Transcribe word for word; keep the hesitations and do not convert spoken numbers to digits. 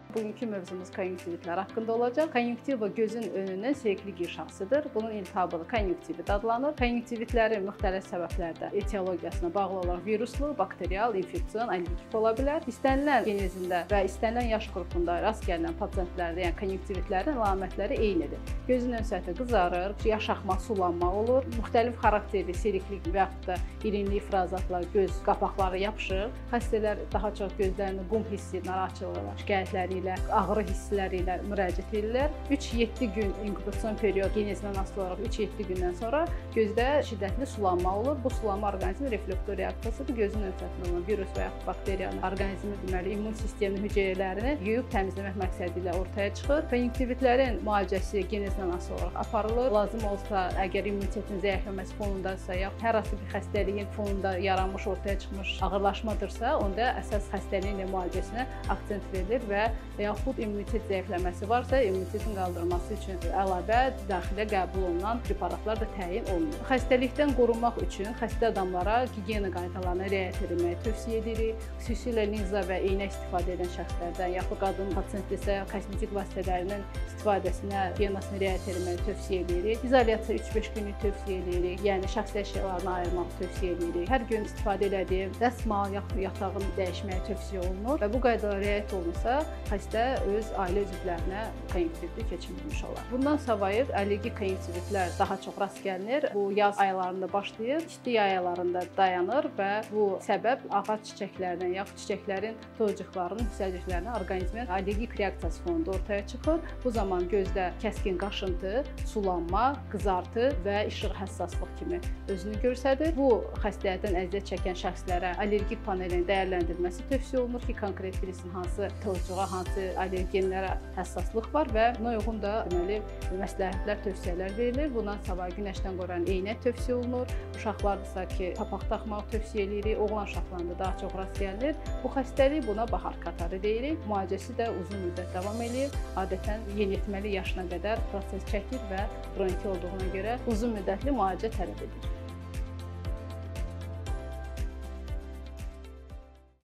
Bugünkü mövzumuz konjunktivitlər haqqında olacaq. Konjunktiva gözün önünün selikli qırşasıdır. Bunun iltihabı konjunktivit adlanır. Konjunktivitlərin müxtəlif səbəblərdə etiologiyasına bağlı olaraq viruslu, bakterial, infeksion, allergik ola bilər. İstənilən genezində və istənilən yaş qrupunda rast gəlinən pasientlərdə, yəni konjunktivitlərin əlamətləri eynidir. Gözün ön səthi qızarır, yaş axma, sulanma olur. Müxtəlif xarakterli seliklik və yaxud da irinli ifrazatla göz qapaqları yapışır. Xəstələr daha çox gözlərində qum hissi, narahatçılığı, şikayətləri ilə, ağrı hissləri ilə müraciət edirlər. üç yeddi gün inkubasiyon periodu genezdən asılı olaraq üç yeddi gündən sonra gözdə şiddətli sulanma olur. Bu sulanma orqanizmin reflektor reaksiyasıdır. Gözün ön səthinə olan virus və yaxud bakteriyanın orqanizmin deməli immun sisteminin hüceyrələrini yuyub təmizləmək məqsədi ilə ortaya çıxır. Konjunktivitlərin müalicəsi genezdən asılı olaraq aparılır. Lazım olsa, əgər immunitetin zəifləməsi fonundadırsa, yaxud hər hansı bir xəstəliyin fonunda yaranmış, ortaya çıxmış ağırlaşmadırsa, onda əsas xəstəliyin ilə müalicəsinə akcent verilir və yaxud immunitet zəifləməsi varsa, immunitetin qaldırılması üçün əlavə daxilə qəbul olunan preparatlar da təyin olunur. Xəstəlikdən qorunmaq üçün xəstə adamlara gigiyena qaydalarına riayət etməyi tövsiyə edirik. Xüsusilə linza və eynə istifadə edən şəxslərdən, yaxud qadın pasientdirsə, kosmetik vasitələrinin istifadəsinə, gigiyenasına riayət etməyi tövsiyə edirik. İzolyasiya üç beş günlük tövsiyə edirik, yəni şəxsi əşyalarını ayırmağı tövsiyə edirik. Hər gün istifadə etdiyim dəsmal, yaxud yatağını dəyişməyə tövsiyə olunur və bu qaydalara riayət olunsa, xəstə öz ailə üzvlərinə konjunktivitli keçirilmiş olar. Bundan savayı allergik konjunktivitlər daha çox rast gəlinir. Bu yaz aylarında başlayır, isti yay aylarında dayanır və bu səbəb ağac çiçəklərindən, yaxud çiçəklərin tozcuqlarının, hissəciklərinin orqanizmin allergik reaksiyası fonunda ortaya çıxır. Bu zaman gözdə kəskin qaşıntı, sulanma, qızartı və işıq həssaslıq kimi özünü göstərir. Bu xəstəlikdən əziyyət çəkən şəxslərə allergik panelin dəyərləndirilməsi tövsiyə olunur ki, konkret birisinin hansı tozcuğa, hansı allergenlərə həssaslıq var və buna uyğun da deməli məsləhətlər, tövsiyələr verilir. Bundan savayı günəşdən qoruyan eynək tövsiyə olunur. Uşaqlardırsa ki, papaq taxmağı tövsiyə edirik. Oğlan uşaqlarında daha çox rast gəlinir. Bu xəstəlik buna bahar katarı deyirik. Müalicəsi də uzun müddət davam edir. Adətən yeniyetməli yaşına qədər proses çəkir və xroniki olduğuna görə uzun müddətli müalicə tələb edir.